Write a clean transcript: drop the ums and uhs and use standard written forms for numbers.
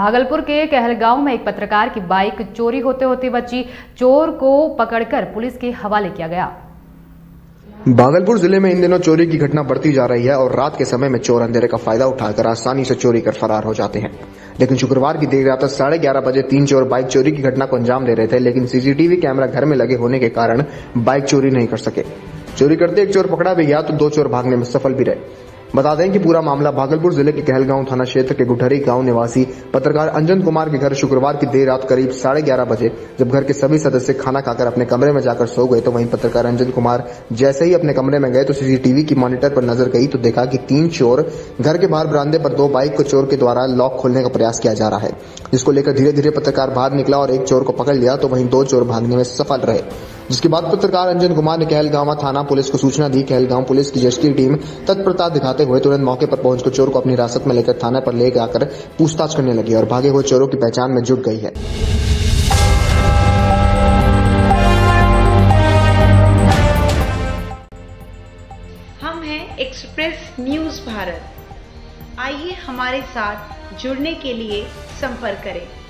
भागलपुर के कहलगांव में एक पत्रकार की बाइक चोरी होते होते बची। चोर को पकड़कर पुलिस के हवाले किया गया। भागलपुर जिले में इन दिनों चोरी की घटना बढ़ती जा रही है और रात के समय में चोर अंधेरे का फायदा उठाकर आसानी से चोरी कर फरार हो जाते हैं। लेकिन शुक्रवार की देर रात 11:30 बजे 3 चोर बाइक चोरी की घटना को अंजाम दे रहे थे, लेकिन सीसीटीवी कैमरा घर में लगे होने के कारण बाइक चोरी नहीं कर सके। चोरी करते एक चोर पकड़ा भी गया तो 2 चोर भागने में सफल भी रहे। बता दें कि पूरा मामला भागलपुर जिले के कहलगांव थाना क्षेत्र के गुठरी गांव निवासी पत्रकार अंजन कुमार के घर शुक्रवार की देर रात करीब 11:30 बजे जब घर के सभी सदस्य खाना खाकर अपने कमरे में जाकर सो गए तो वहीं पत्रकार अंजन कुमार जैसे ही अपने कमरे में गए तो सीसीटीवी की मॉनिटर पर नजर गई तो देखा कि 3 चोर घर के बाहर बरामदे पर 2 बाइक को चोर के द्वारा लॉक खोलने का प्रयास किया जा रहा है, जिसको लेकर धीरे धीरे पत्रकार बाहर निकला और एक चोर को पकड़ लिया तो वहीं 2 चोर भागने में सफल रहे। जिसके बाद पत्रकार अंजन कुमार ने कहलगांव थाना पुलिस को सूचना दी। कहलगांव पुलिस की जस्टी टीम तत्परता दिखाते हुए तुरंत मौके पर पहुंचकर चोर को अपनी हिरासत में लेकर थाने पर ले जाकर पूछताछ करने लगी और भागे हुए चोरों की पहचान में जुट गई है। हम हैं एक्सप्रेस न्यूज भारत। आइए हमारे साथ जुड़ने के लिए संपर्क करें।